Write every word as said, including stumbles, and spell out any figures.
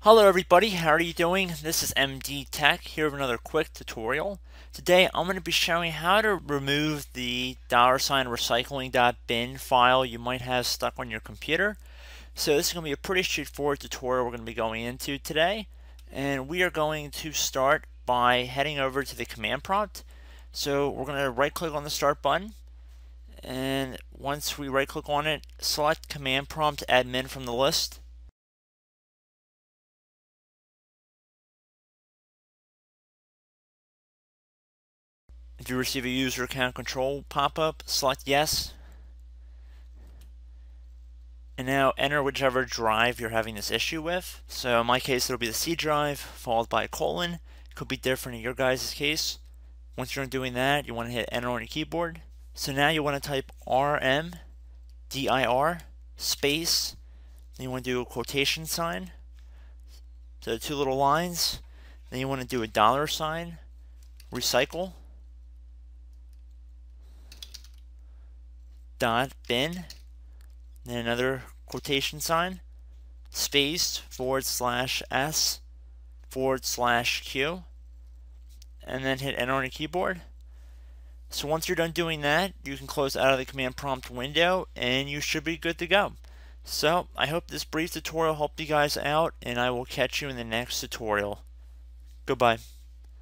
Hello everybody, how are you doing? This is M D Tech here with another quick tutorial. Today I'm going to be showing how to remove the dollar sign recycling.bin file you might have stuck on your computer. So this is going to be a pretty straightforward tutorial we're going to be going into today. And we are going to start by heading over to the command prompt. So we're going to right click on the start button. And once we right click on it, select command prompt admin from the list. If you receive a user account control pop-up, select yes. And now enter whichever drive you're having this issue with. So in my case, it'll be the C drive, followed by a colon. It could be different in your guys' case. Once you're doing that, you want to hit enter on your keyboard. So now you want to type R M D I R space. Then you want to do a quotation sign. So two little lines. Then you want to do a dollar sign, recycle. Dot bin, then another quotation sign, space forward slash s forward slash q, and then hit enter on your keyboard. So once you're done doing that, you can close out of the command prompt window and you should be good to go. So I hope this brief tutorial helped you guys out, and I will catch you in the next tutorial. Goodbye.